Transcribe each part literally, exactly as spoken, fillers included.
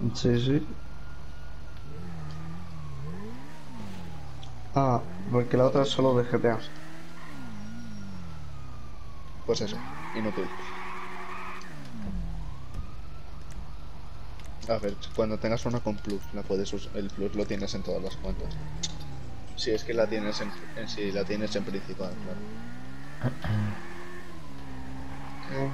Sí, sí. Ah, porque la otra es solo de G T A. Pues eso, inútil. A ver, cuando tengas una con Plus, la puedes usar. El Plus lo tienes en todas las cuentas. Si es que la tienes en, en si la tienes en principal, claro. ¿Qué?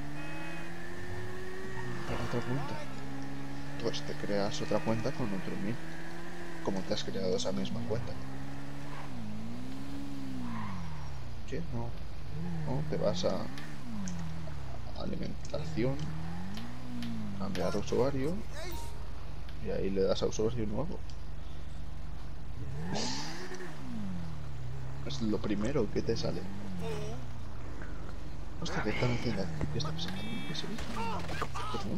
Para otra cuenta. Pues te creas otra cuenta con otro nick. Como te has creado esa misma cuenta. ¿Qué? No. No, te vas a alimentación, cambiar usuario y ahí le das a usuario nuevo. Es lo primero que te sale. Hostia, ¿qué están haciendo aquí? ¿Qué está pasando? ¿Qué es eso? ¿Perdón?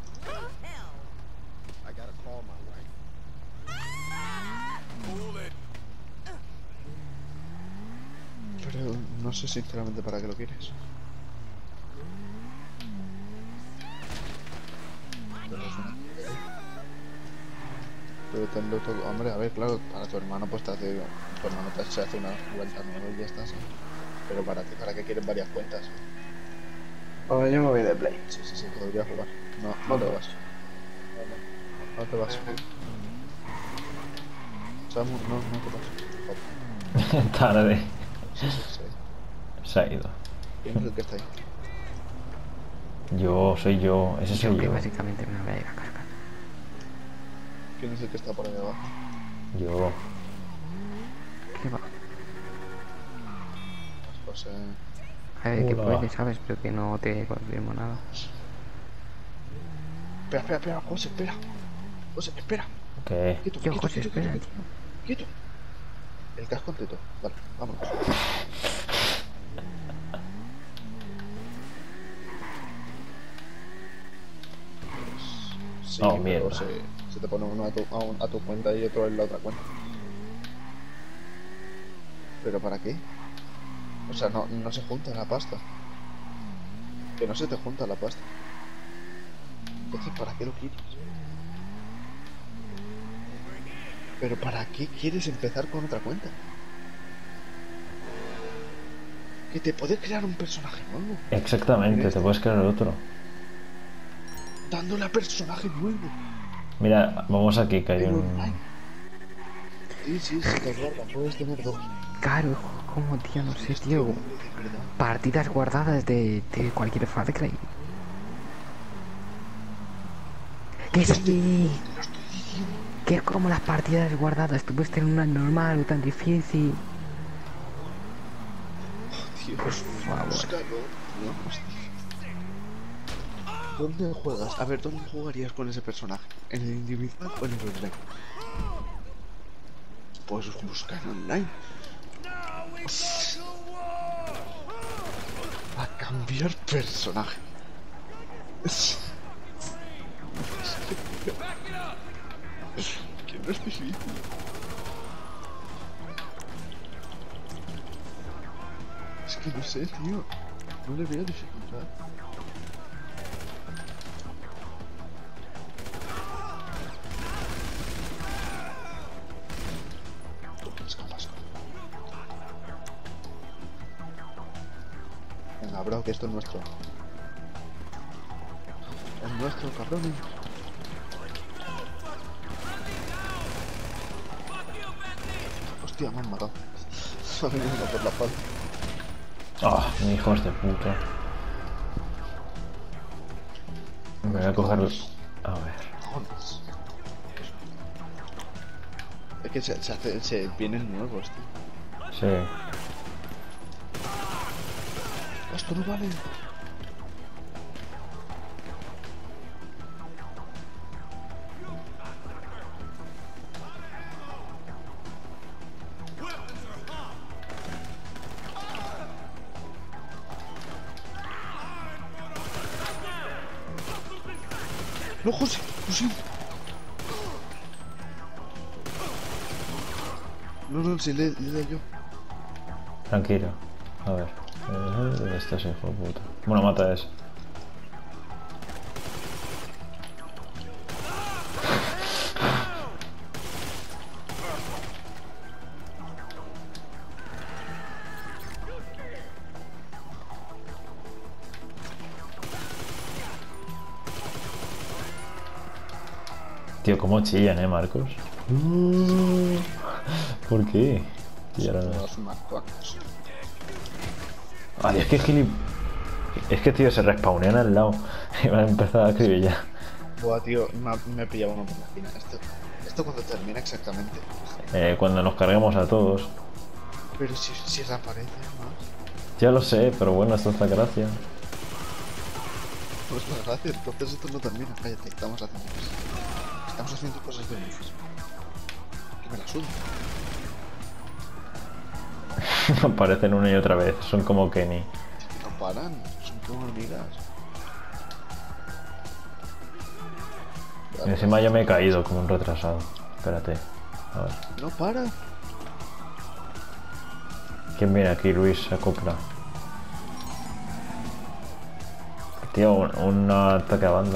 Pero no sé sinceramente para qué lo quieres. Pero es una... Pero tenlo todo... Hombre, a ver, claro, para tu hermano pues te hace... Tu hermano te se hace una cuenta nueva y ya está, ¿sí? Pero para ti, ¿para qué quieres varias cuentas? Pues yo me voy de Play. Sí, sí, sí, podría jugar. No, no te Otra vas. vez. No, no, no te vas. Samu, no, no te vas. Joder. Tarde. Sí, sí, sí. Se ha ido. ¿Quién es el que está ahí? Yo, soy yo. Ese Yo soy que yo. básicamente me voy a ir a cargar. ¿Quién es el que está por ahí abajo? Yo. ¿Qué va? Pues, eh... A ver, que Hola. puedes, ¿sabes? Pero que no te confirmo nada. Espera, espera, espera, José, espera. José, espera. ¿Qué? Quieto, Tío, quieto, José, quieto, espera, quieto, tío. quieto. El casco ante todo. Vale, vámonos. Sí, Oh, pero mierda. se, se te pone uno a tu, a, un- a tu cuenta y otro en la otra cuenta. ¿Pero para qué? O sea, no, no se junta la pasta. Que no se te junta la pasta. Entonces, ¿para qué lo quieres? ¿Pero para qué quieres empezar con otra cuenta? Que te puedes crear un personaje nuevo. Exactamente, ¿Crees? te puedes crear otro. Dándole a personaje nuevo. Mira, vamos aquí, que hay Pero un... online. Sí, sí, sí, te guardan. Puedes tener dos. Claro, como tío, no sé, Este tío. hombre, de verdad. Partidas guardadas de, de cualquier Far Cry. ¡Que Dios, te, sí! te lo estoy diciendo. Que es como las partidas guardadas. Tú puedes tener una normal o tan difícil. Dios, Por favor. búscalo. Dios. ¿Dónde juegas? A ver, ¿dónde jugarías con ese personaje? ¿En el individual o en el online? Pues buscar online. A cambiar personaje. Es... que no es difícil. Es que no sé, tío. No le veo dificultad. Escapas. Venga, bro, que esto es nuestro. Es nuestro, cabrones. Hostia, me han matado. Me han venido por la espalda. Ah, oh, hijos de puta. Me voy a coger... A ver. Cojones. Es que se, se hace, se vienen nuevos, tío. Sí. Esto no vale. No, José, José. No, no, si le, le doy yo. Tranquilo. A ver. Eh, ¿Dónde está ese hijo de puta? Bueno, mata a ese. Tío, cómo chillan, eh, Marcos. ¿Por qué? Tío, ahora no. Los macuacos. Ay, es que gilip... Es que, tío, se respawnean al lado. Y me han empezado a escribir ya. Buah, tío, me, me pillaba uno por la esquina. Esto, esto cuando termina exactamente. Eh, cuando nos carguemos a todos. Pero si, si desaparece más. Ya lo sé, pero bueno, esto es la gracia. Pues la gracia, entonces esto no termina. Cállate, estamos haciendo cosas. Estamos haciendo cosas de niños. Que me la suda. Aparecen una y otra vez. Son como Kenny. No paran, son como hormigas. Y encima yo me he caído como un retrasado. Espérate. A ver. No para. ¿Quién viene aquí? Luis se acopla. Tío, un, un ataque a banda.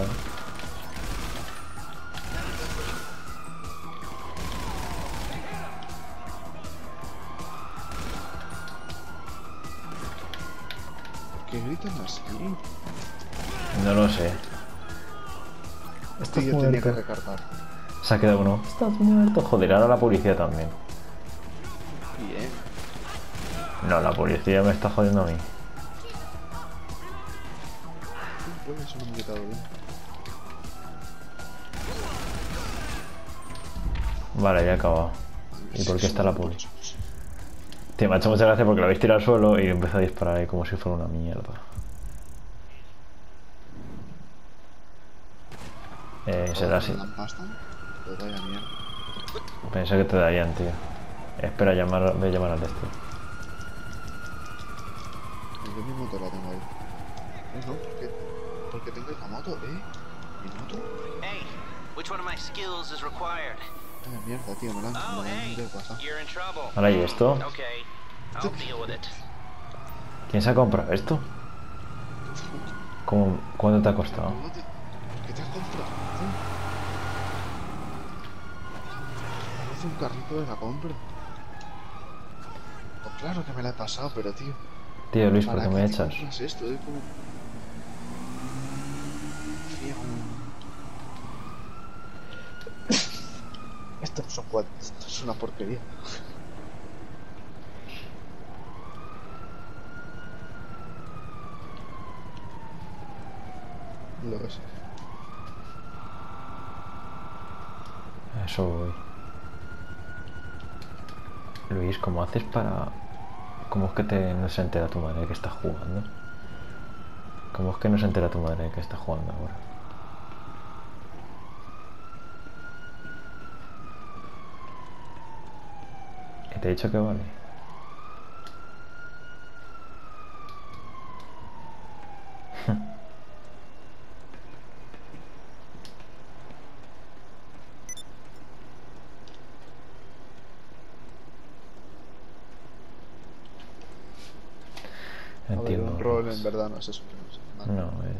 ¿Qué gritan así? No lo sé. Este yo tenía que recargar. Se ha quedado uno. Estás muerto. Joder, ahora la policía también. Bien. No, la policía me está jodiendo a mí. Pues eso no me he quitado bien. Vale, ya he acabado. ¿Y por qué está la poli? Tío, me ha hecho mucha gracia porque la habéis tirado al suelo y empezó a disparar ahí como si fuera una mierda. Eh, será así. ¿La pasta? Pues vaya mierda. Pensé que te darían, tío. Espera, llamar, voy a llamar al este. Yo mi moto la tengo ahí. Eh, no, ¿por qué? Porque tengo la moto, ¿eh? ¿Mi moto? Hey, which one of my skills is required? Vaya mierda, tío, me la han Oh, me la han hey, de WhatsApp. you're in trouble. Ahora, ¿y esto? Okay, I'll deal with it. ¿Quién se ha comprado esto? ¿Cómo, ¿Cuánto te ha costado? ¿Qué te has comprado? Parece un carrito de la compra. Pues claro que me la he pasado, pero tío. Tío, Luis, ¿por ¿Para qué me te echas? compras esto? Es como... Tío. Esto no son cuatro, esto es una porquería. Lo es. Eso voy. Luis, ¿cómo haces para...? ¿Cómo es que te... no se entera tu madre que estás jugando? ¿Cómo es que no se entera tu madre que estás jugando ahora? ¿Y te he dicho que vale? A ver, Entiendo. un rol en verdad no es eso. No, sé. No, es...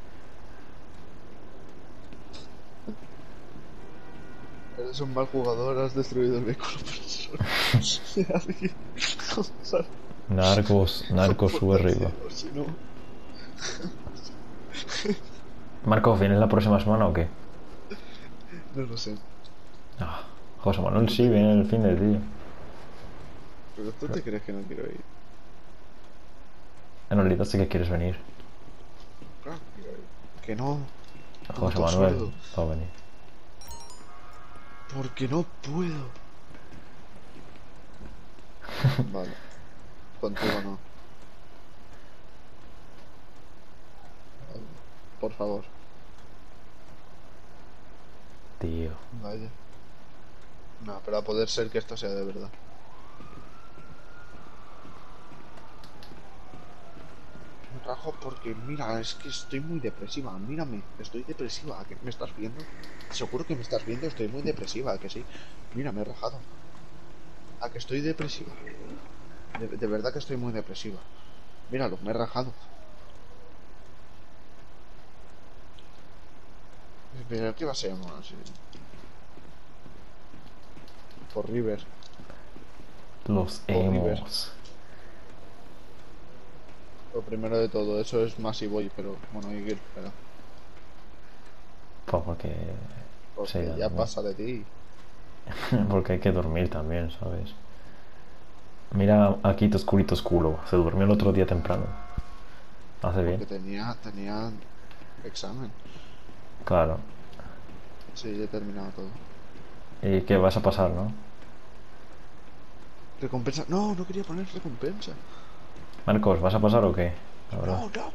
Eres un mal jugador, has destruido el vehículo personal. Narcos, Narcos sube arriba. Si no... Marcos, ¿vienes la próxima semana o qué? no lo sé. Ah, José Manuel sí, viene el fin del día. Pero tú te crees que no quiero ir. En realidad sí que quieres venir. Claro que quiero ir. Que no. José Puto Manuel sordo. va a venir. Porque no puedo. Vale. Contigo no. Por favor. Tío. Vaya. No, pero a poder ser que esto sea de verdad. Me rajo porque, mira, es que estoy muy depresiva. Mírame, estoy depresiva. ¿A que me estás viendo? Seguro que me estás viendo, estoy muy depresiva, ¿a que sí? Mira, me he rajado. ¿A que estoy depresiva? De, de verdad que estoy muy depresiva. Míralo, me he rajado. Pero ¿qué va a ser más? Por River. Los Oliver. emos. Lo primero de todo, eso es Massive Boy, pero bueno, hay que ir, pero... Pues porque Porque Sí, a ya dormir. pasa de ti. Porque hay que dormir también, ¿sabes? Mira aquí tu oscurito culo. Se durmió el otro día temprano. Hace bien. Porque tenía, tenía examen. Claro. Sí, ya he terminado todo. ¿Y qué vas a pasar, no? Recompensa. No, no quería poner recompensa. Marcos, ¿vas a pasar o qué? La verdad. No, no.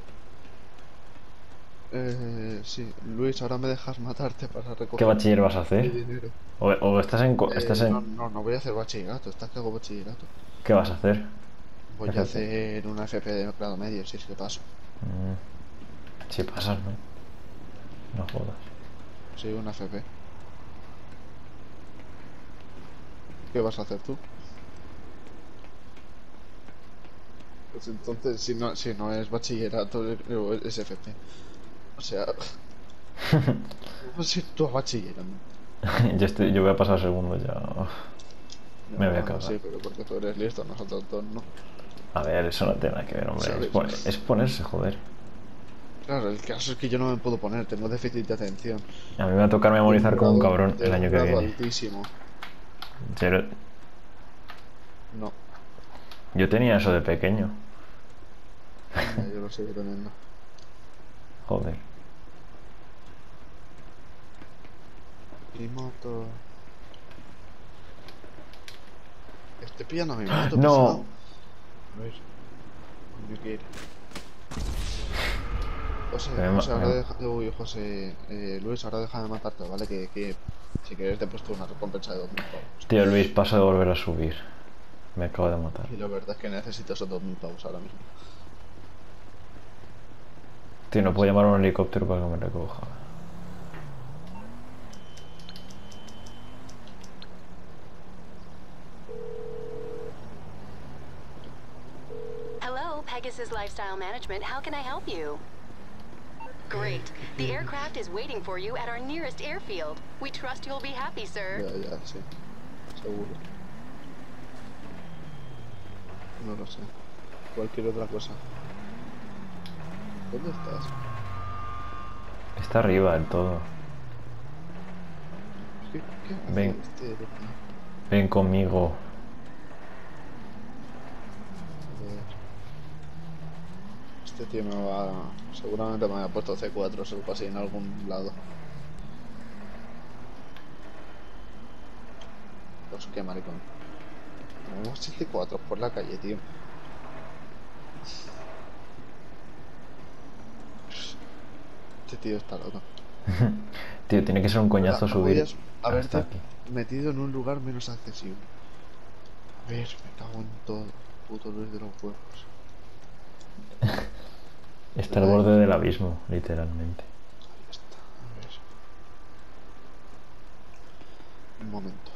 Eh, sí, Luis, ahora me dejas matarte para ¿Qué recoger bachiller vas a mi hacer? dinero. O, o estás en... co- estás Eh, no, en... no, no voy a hacer bachillerato. Estás que hago bachillerato. ¿Qué vas a hacer? Voy a F P. hacer una F P de grado medio, si es que paso. Si pasas, ¿no? No jodas. Sí, una F P. ¿Qué vas a hacer tú? Pues entonces, si no, si no es bachillerato, eh, es F P. O sea, no sé tú a bachillerato. yo, estoy, yo voy a pasar segundo ya. Me voy a No, cagar. sí, pero porque tú eres listo, nosotros dos no. A ver, eso no tiene nada que ver, hombre. Es, ¿Sabes? pon- es ponerse, joder. Claro, el caso es que yo no me puedo poner, tengo déficit de atención. A mí me va a tocar De un memorizar como un grado, cabrón de el un año que grado viene. altísimo. Pero No, yo tenía eso de pequeño. ya, yo lo sigo teniendo. Joder. Mi moto. Estoy pillando a mi moto, No. pesado. A ver. Coño, quiere. José, Me ma- José, ahora me- deja. Uy, José. Eh, Luis, ahora deja de matarte, ¿vale? Que, que si quieres te he puesto una recompensa de dos mil pavos. Tío, Luis, paso de volver a subir. Me acabo de matar. Y la verdad es que necesito esos dos mil pavos ahora mismo. Tío, no puedo llamar a un helicóptero para que me recoja. Hello, Pegasus Lifestyle Management. How can I help you? Great. The aircraft is waiting for you at our nearest airfield. We trust you'll be happy, sir. Ya, ya, sí. Seguro. No lo sé. Cualquier otra cosa. ¿Dónde estás? Está arriba del todo. ¿Qué, qué hace Ven. este de aquí? Ven conmigo. Joder. Este tío me va... Seguramente me haya puesto C cuatro o algo así en algún lado. Pues qué maricón. Tenemos siete cuatro por la calle, tío. Este tío está loco. Tío, tiene que ser un coñazo No subir podías hasta haberte aquí. metido en un lugar menos accesible. A ver, me cago en todo. Puto Luis de los huevos. Está al borde del abismo, literalmente. Ahí está, a ver. Un momento.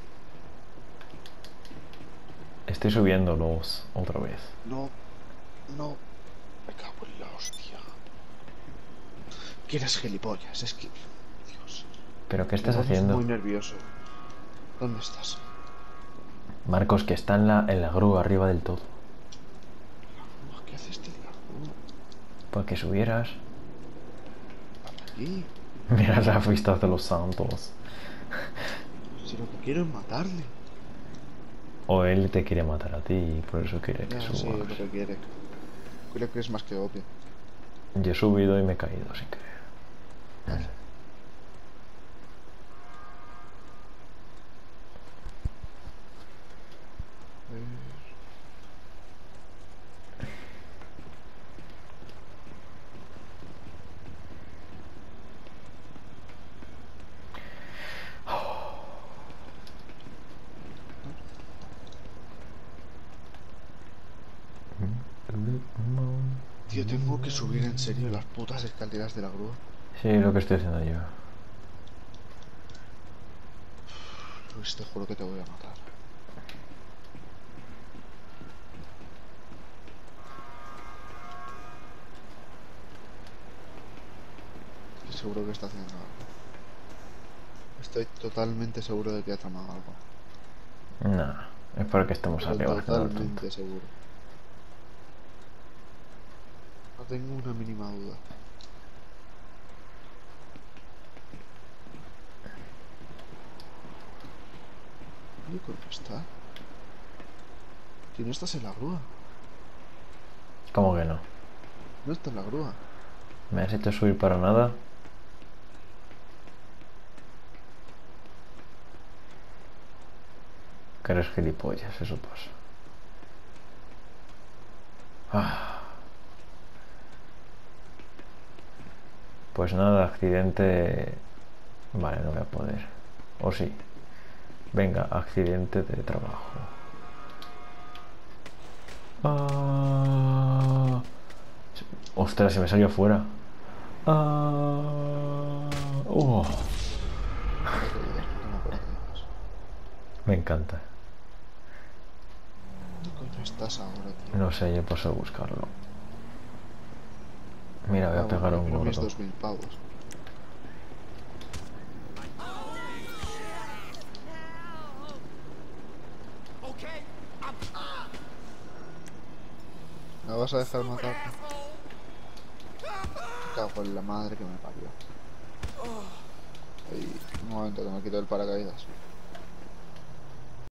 Estoy subiendo los otra vez. No, no. Me cago en la hostia. ¿Quién es gilipollas? Es que... Dios. ¿Pero qué estás Me pones haciendo? muy nervioso. ¿Dónde estás? Marcos, que está en la, en la grúa arriba del todo. ¿Qué haces este largo? Para que subieras. Aquí. Mira las vistas de los santos. Si lo que quiero es matarle. O él te quiere matar a ti y por eso quiere que Ya, sí, subas. lo que quiere. Creo que es más que obvio. Yo he subido y me he caído sin querer. Vale. Tío, tengo que subir en serio las putas escaleras de la grúa. Sí, lo que estoy haciendo yo. Luis, te juro que te voy a matar. Estoy seguro que está haciendo algo. Estoy totalmente seguro de que ha tramado algo. No, es porque estamos Pero arriba haciendo el tonto. totalmente seguro. No tengo una mínima duda. ¿Dónde coño está? Que no estás en la grúa. ¿Cómo que no? No está en la grúa. ¿Me has hecho subir para nada? Que eres gilipollas, eso pasa. Ah. Pues nada, accidente... Vale, no voy a poder. O sí. Venga, accidente de trabajo. Ah. Ostras, se me salió fuera. Ah. Oh. Me encanta. ¿Dónde coño estás ahora, tío? No sé, yo paso a buscarlo. Mira, voy Ah, a pegar bueno, a un yo quiero mis gordo. dos mil pavos. ¿Me vas a dejar matarte? Me cago en la madre que me parió. Ahí, un momento que me quito el paracaídas.